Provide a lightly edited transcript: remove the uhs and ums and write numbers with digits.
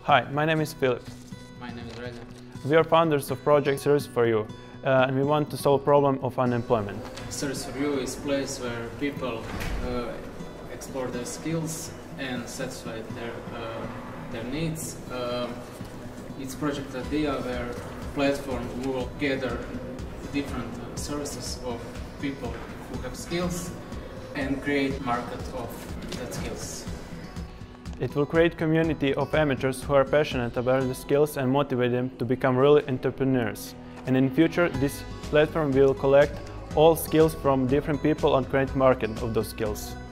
Hi, my name is Philip. My name is Reza. We are founders of project Service4you, and we want to solve the problem of unemployment. Service4you is a place where people explore their skills and satisfy their needs. It's a project idea where platform will gather different services of people who have skills and create market of that skills. It will create a community of amateurs who are passionate about the skills and motivate them to become really entrepreneurs. And in future, this platform will collect all skills from different people and create market of those skills.